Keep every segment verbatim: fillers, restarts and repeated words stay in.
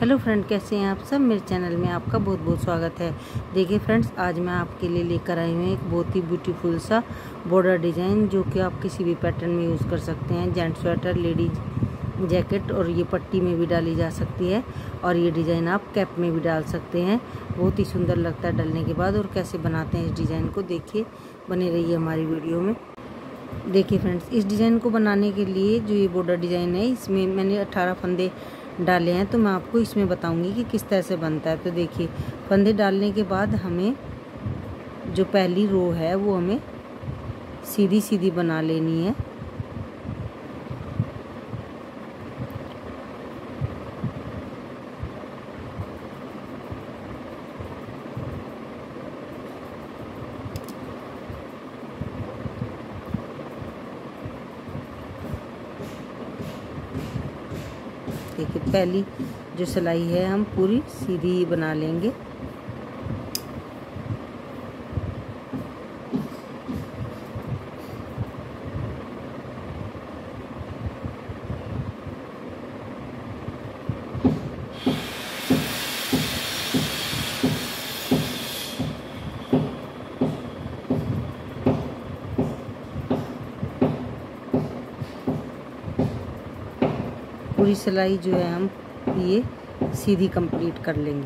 Hello friend, कैसे हैं आप सब। मेरे चैनल में आपका बहुत बहुत स्वागत है। देखिए फ्रेंड्स, आज मैं आपके लिए लेकर आई हूँ एक बहुत ही ब्यूटीफुल सा बॉर्डर डिज़ाइन, जो कि आप किसी भी पैटर्न में यूज़ कर सकते हैं। जेंट्स स्वेटर, लेडीज जैकेट, और ये पट्टी में भी डाली जा सकती है, और ये डिज़ाइन आप कैप में भी डाल सकते हैं। बहुत ही सुंदर लगता है डालने के बाद। और कैसे बनाते हैं इस डिज़ाइन को, देखिए, बने रहिए हमारी वीडियो में। देखिए फ्रेंड्स, इस डिज़ाइन को बनाने के लिए जो ये बॉर्डर डिज़ाइन है, इसमें मैंने अठारह फंदे डाले हैं, तो मैं आपको इसमें बताऊंगी कि किस तरह से बनता है। तो देखिए, फंदे डालने के बाद हमें जो पहली रो है वो हमें सीधी सीधी बना लेनी है। देखिए, पहली जो सिलाई है हम पूरी सीधी ही बना लेंगे। पूरी सिलाई जो है हम ये सीधी कंप्लीट कर लेंगे।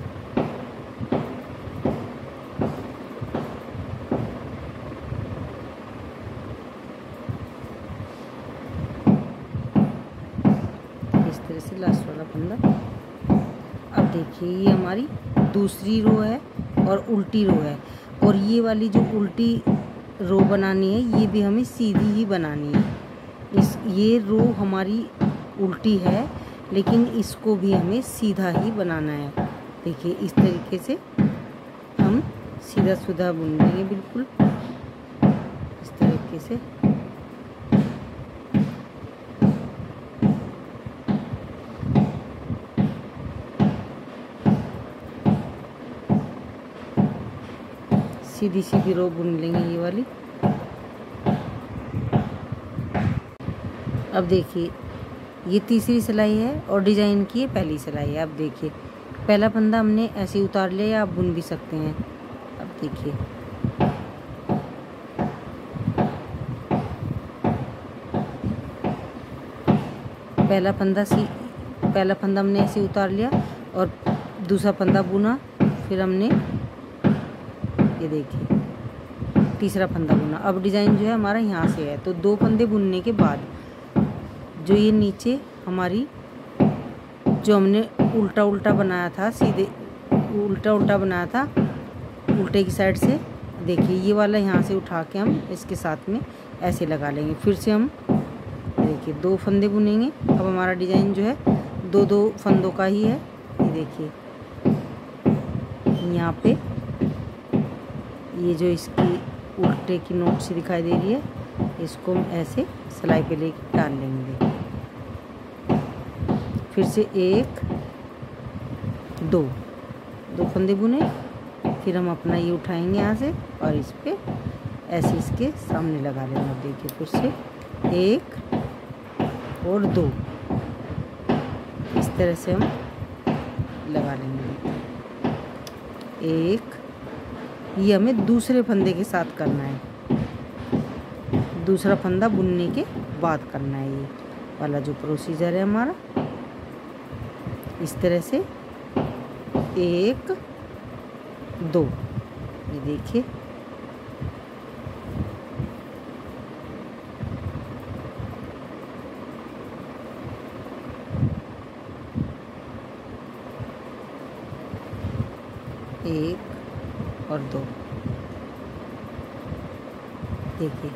इस तरह से लास्ट वाला फंदा। अब देखिए, ये हमारी दूसरी रो है और उल्टी रो है, और ये वाली जो उल्टी रो बनानी है ये भी हमें सीधी ही बनानी है। इस ये रो हमारी उल्टी है, लेकिन इसको भी हमें सीधा ही बनाना है। देखिए, इस तरीके से हम सीधा सीधा बुन देंगे, बिल्कुल इस तरीके से। सीधी सीधी रो बुन लेंगे ये वाली। अब देखिए, ये तीसरी सिलाई है और डिज़ाइन की ये पहली सिलाई है। अब देखिए, पहला फंदा हमने ऐसे ही उतार लिया, या आप बुन भी सकते हैं। अब देखिए, पहला फंदा सी पहला फंदा हमने ऐसे ही उतार लिया और दूसरा फंदा बुना, फिर हमने ये देखिए तीसरा फंदा बुना। अब डिज़ाइन जो है हमारा यहाँ से है, तो दो फंदे बुनने के बाद जो ये नीचे हमारी जो हमने उल्टा उल्टा बनाया था, सीधे उल्टा उल्टा बनाया था उल्टे की साइड से, देखिए ये वाला यहाँ से उठा के हम इसके साथ में ऐसे लगा लेंगे। फिर से हम देखिए दो फंदे बुनेंगे। अब हमारा डिज़ाइन जो है दो दो फंदों का ही है। ये देखिए, यहाँ पे ये जो इसकी उल्टे की नोट सी दिखाई दे रही है, इसको हम ऐसे सिलाई पे लेके डाल लेंगे। फिर से एक दो दो फंदे बुने, फिर हम अपना ये उठाएंगे यहाँ से और इस पे ऐसे इसके सामने लगा लेंगे। अब देखिए, फिर से एक और दो, इस तरह से हम लगा लेंगे। एक, ये हमें दूसरे फंदे के साथ करना है, दूसरा फंदा बुनने के बाद करना है। ये वाला जो प्रोसीजर है हमारा, इस तरह से एक दो, ये देखिए, एक और दो, देखिए,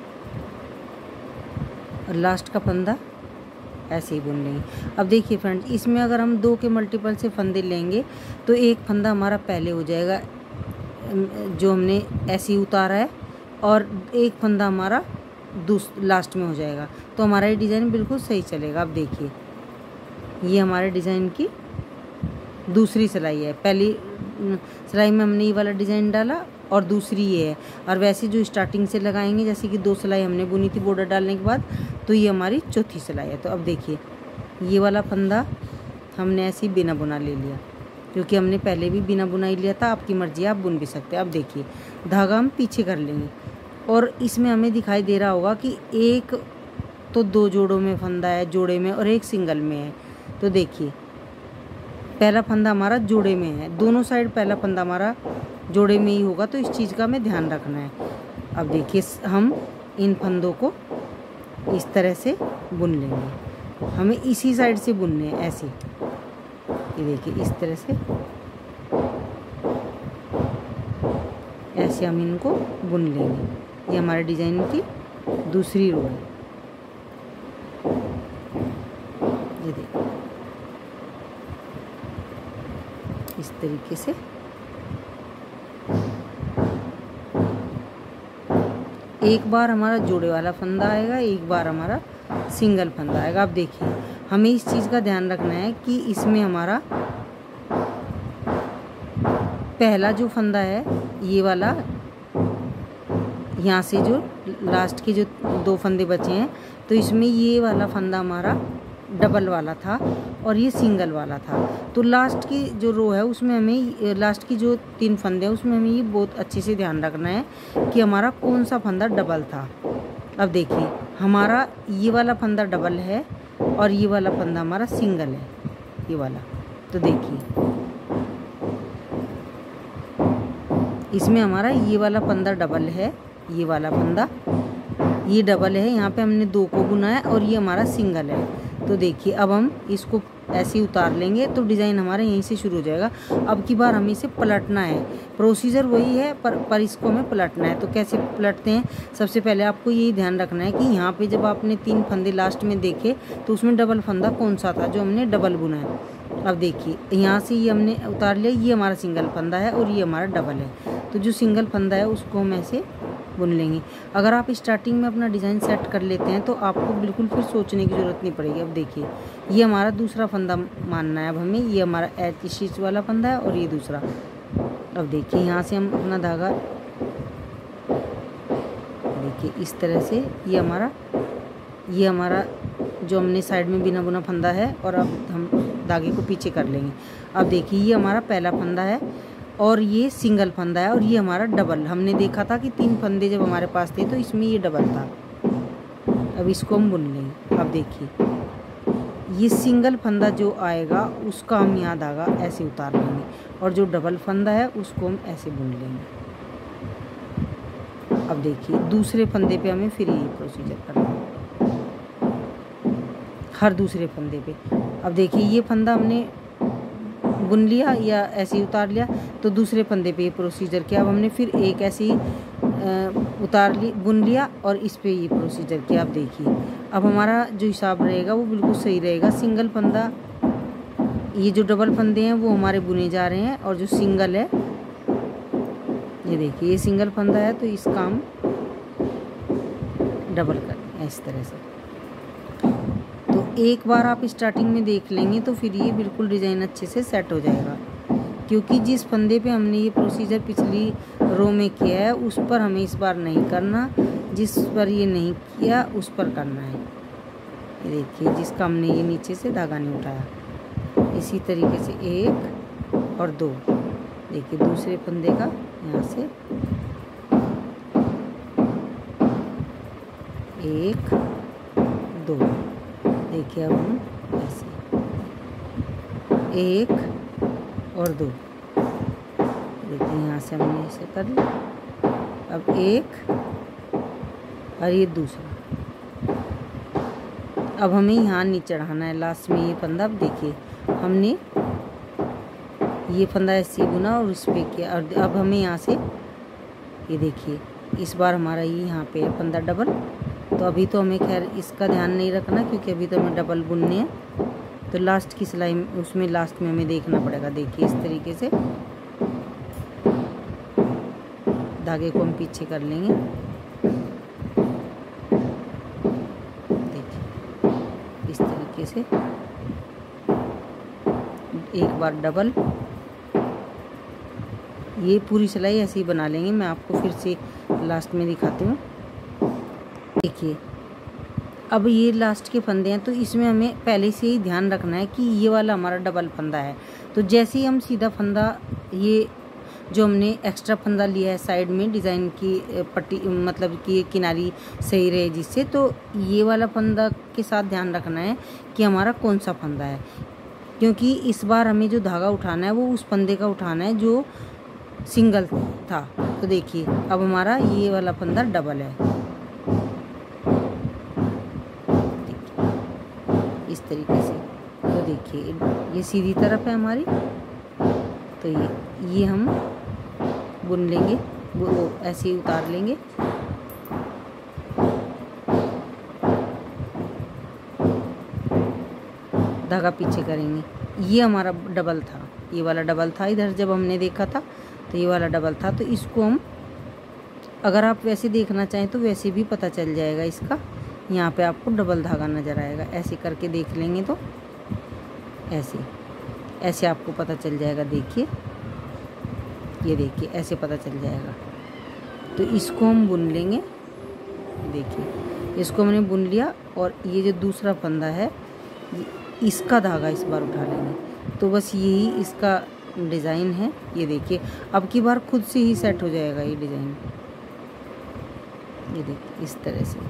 और लास्ट का फंदा ऐसे ही बुन लेंगे। अब देखिए फ्रेंड्स, इसमें अगर हम दो के मल्टीपल से फंदे लेंगे तो एक फंदा हमारा पहले हो जाएगा जो हमने ऐसे ही उतारा है, और एक फंदा हमारा दूस लास्ट में हो जाएगा, तो हमारा ये डिज़ाइन बिल्कुल सही चलेगा। अब देखिए, ये हमारे डिज़ाइन की दूसरी सिलाई है। पहली सिलाई में हमने ये वाला डिज़ाइन डाला और दूसरी ये है, और वैसे जो स्टार्टिंग से लगाएंगे, जैसे कि दो सिलाई हमने बुनी थी बॉर्डर डालने के बाद, तो ये हमारी चौथी सिलाई है। तो अब देखिए, ये वाला फंदा हमने ऐसे ही बिना बुना ले लिया, क्योंकि हमने पहले भी बिना बुनाई लिया था। आपकी मर्जी, आप बुन भी सकते हैं। अब देखिए धागा हम पीछे कर लेंगे और इसमें हमें दिखाई दे रहा होगा कि एक तो दो जोड़ों में फंदा है, जोड़े में, और एक सिंगल में है। तो देखिए पहला फंदा हमारा जोड़े में है, दोनों साइड पहला फंदा हमारा जोड़े में ही होगा, तो इस चीज़ का हमें ध्यान रखना है। अब देखिए हम इन फंदों को इस तरह से बुन लेंगे, हमें इसी साइड से बुनने हैं ऐसे। ये देखिए इस तरह से ऐसे हम इनको बुन लेंगे। ये हमारे डिज़ाइन की दूसरी रो है। ये देखिए इस तरीके से एक बार हमारा जोड़े वाला फंदा आएगा, एक बार हमारा सिंगल फंदा आएगा। अब देखिए हमें इस चीज़ का ध्यान रखना है कि इसमें हमारा पहला जो फंदा है ये वाला, यहाँ से जो लास्ट के जो दो फंदे बचे हैं, तो इसमें ये वाला फंदा हमारा डबल वाला था और ये सिंगल वाला था। तो लास्ट की जो रो है उसमें हमें, लास्ट की जो तीन फंदे हैं उसमें हमें ये बहुत अच्छे से ध्यान रखना है कि हमारा कौन सा फंदा डबल था। अब देखिए हमारा ये वाला फंदा डबल है और ये वाला फंदा हमारा सिंगल है, ये वाला। तो देखिए इसमें हमारा ये वाला फंदा डबल है, ये वाला फंदा ये डबल है, यहाँ पे हमने दो को बुना है, और ये हमारा सिंगल है। तो देखिए अब हम इसको ऐसे ही उतार लेंगे तो डिज़ाइन हमारा यहीं से शुरू हो जाएगा। अब की बार हमें इसे पलटना है, प्रोसीजर वही है पर पर इसको हमें पलटना है। तो कैसे पलटते हैं, सबसे पहले आपको यही ध्यान रखना है कि यहाँ पे जब आपने तीन फंदे लास्ट में देखे तो उसमें डबल फंदा कौन सा था जो हमने डबल बुना है। अब देखिए यहाँ से ये हमने उतार लिया, ये हमारा सिंगल फंदा है और ये हमारा डबल है। तो जो सिंगल फंदा है उसको हम ऐसे बुन लेंगे। अगर आप स्टार्टिंग में अपना डिज़ाइन सेट कर लेते हैं तो आपको बिल्कुल फिर सोचने की ज़रूरत नहीं पड़ेगी। अब देखिए ये हमारा दूसरा फंदा मानना है अब हमें, ये हमारा एच स्टिच वाला फंदा है और ये दूसरा। अब देखिए यहाँ से हम अपना धागा देखिए इस तरह से, ये हमारा ये हमारा जो हमने साइड में बिना बुना फंदा है, और अब हम धागे को पीछे कर लेंगे। अब देखिए ये हमारा पहला फंदा है और ये सिंगल फंदा है और ये हमारा डबल। हमने देखा था कि तीन फंदे जब हमारे पास थे तो इसमें ये डबल था। अब इसको हम बुन लेंगे। अब देखिए ये सिंगल फंदा जो आएगा उसका हम यहाँ धागा ऐसे उतार लेंगे, और जो डबल फंदा है उसको हम ऐसे बुन लेंगे। अब देखिए दूसरे फंदे पे हमें फिर यही प्रोसीजर करना है, हर दूसरे फंदे पे। अब देखिए ये फंदा हमने बुन लिया या ऐसे ही उतार लिया, तो दूसरे फंदे पे ये प्रोसीजर किया। अब हमने फिर एक ऐसे ही उतार ली बुन लिया और इस पे ये प्रोसीजर किया। अब देखिए अब हमारा जो हिसाब रहेगा वो बिल्कुल सही रहेगा। सिंगल फंदा, ये जो डबल फंदे हैं वो हमारे बुने जा रहे हैं, और जो सिंगल है ये देखिए ये सिंगल फंदा है तो इसका हम डबल करेंगे इस तरह से। तो एक बार आप स्टार्टिंग में देख लेंगे तो फिर ये बिल्कुल डिज़ाइन अच्छे से सेट हो जाएगा, क्योंकि जिस फंदे पे हमने ये प्रोसीजर पिछली रो में किया है उस पर हमें इस बार नहीं करना, जिस पर ये नहीं किया उस पर करना है। ये देखिए जिसका हमने ये नीचे से धागा नहीं उठाया, इसी तरीके से एक और दो। देखिए दूसरे फंदे का यहाँ से एक दो। देखिए अब हम ऐसे एक और दो। देखिए यहाँ से हमने ऐसे कर लिया। अब एक और ये दूसरा। अब हमें यहाँ नहीं चढ़ाना है लास्ट में ये फंदा। अब देखिए हमने ये फंदा ऐसे बुना और उस पर किया, और अब हमें यहाँ से ये देखिए इस बार हमारा ये यहाँ पे है फंदा डबल। तो अभी तो हमें खैर इसका ध्यान नहीं रखना क्योंकि अभी तो हमें डबल बुनने हैं। तो लास्ट की सिलाई उसमें लास्ट में हमें देखना पड़ेगा। देखिए इस तरीके से धागे को हम पीछे कर लेंगे। देखिए इस तरीके से एक बार डबल, ये पूरी सिलाई ऐसे ही बना लेंगे। मैं आपको फिर से लास्ट में दिखाती हूँ। देखिए अब ये लास्ट के फंदे हैं, तो इसमें हमें पहले से ही ध्यान रखना है कि ये वाला हमारा डबल फंदा है। तो जैसे ही हम सीधा फंदा, ये जो हमने एक्स्ट्रा फंदा लिया है साइड में डिज़ाइन की पट्टी, मतलब कि किनारी सही रहे जिससे, तो ये वाला फंदा के साथ ध्यान रखना है कि हमारा कौन सा फंदा है, क्योंकि इस बार हमें जो धागा उठाना है वो उस फंदे का उठाना है जो सिंगल था। तो देखिए अब हमारा ये वाला फंदा डबल है, इस तरीके से। तो देखिए ये सीधी तरफ है हमारी, तो ये ये हम बुन लेंगे, वो ऐसे ही उतार लेंगे। धागा पीछे करेंगे। ये हमारा डबल था, ये वाला डबल था इधर जब हमने देखा था, तो ये वाला डबल था। तो इसको हम, अगर आप वैसे देखना चाहें तो वैसे भी पता चल जाएगा इसका। यहाँ पे आपको डबल धागा नज़र आएगा, ऐसे करके देख लेंगे तो ऐसे ऐसे आपको पता चल जाएगा। देखिए ये देखिए ऐसे पता चल जाएगा। तो इसको हम बुन लेंगे। देखिए इसको हमने बुन लिया, और ये जो दूसरा फंदा है इसका धागा इस बार उठा लेंगे। तो बस यही इसका डिज़ाइन है। ये देखिए अब की बार खुद से ही सेट हो जाएगा ये डिज़ाइन। ये देखिए इस तरह से।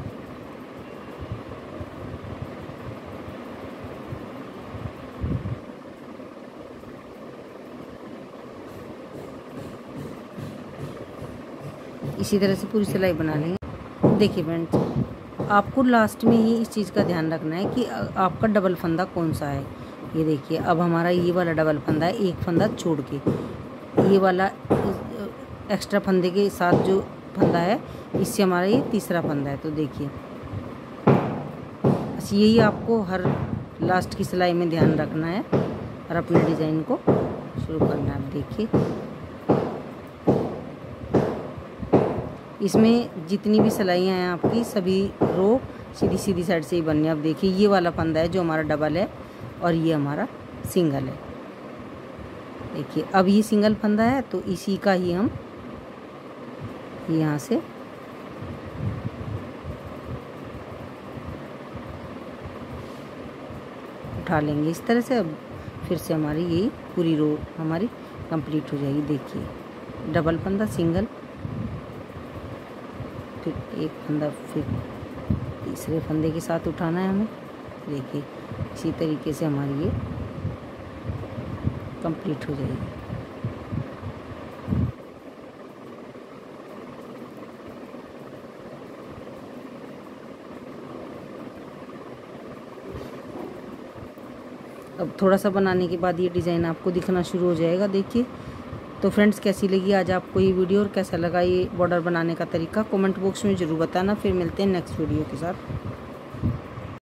इसी तरह से पूरी सिलाई बना लेंगे। देखिए फ्रेंड्स, आपको लास्ट में ही इस चीज़ का ध्यान रखना है कि आपका डबल फंदा कौन सा है। ये देखिए अब हमारा ये वाला डबल फंदा है, एक फंदा छोड़ के। ये वाला एक्स्ट्रा फंदे के साथ जो फंदा है, इससे हमारा ये तीसरा फंदा है। तो देखिए बस यही आपको हर लास्ट की सिलाई में ध्यान रखना है और अपने डिज़ाइन को शुरू करना है। देखिए इसमें जितनी भी सिलाइयाँ हैं आपकी, सभी रो सीधी सीधी साइड से ही बननी है। अब देखिए ये वाला फंदा है जो हमारा डबल है, और ये हमारा सिंगल है। देखिए अब ये सिंगल फंदा है, तो इसी का ही हम यहाँ से उठा लेंगे इस तरह से। अब फिर से हमारी यही पूरी रो हमारी कंप्लीट हो जाएगी। देखिए डबल फंदा, सिंगल, फिर एक फंदा, फिर तीसरे फंदे के साथ उठाना है हमें। देखिए इसी तरीके से हमारी ये कंप्लीट हो जाएगी। अब थोड़ा सा बनाने के बाद ये डिज़ाइन आपको दिखना शुरू हो जाएगा। देखिए तो फ्रेंड्स, कैसी लगी आज आपको ये वीडियो और कैसा लगा ये बॉर्डर बनाने का तरीका, कमेंट बॉक्स में ज़रूर बताना। फिर मिलते हैं नेक्स्ट वीडियो के साथ।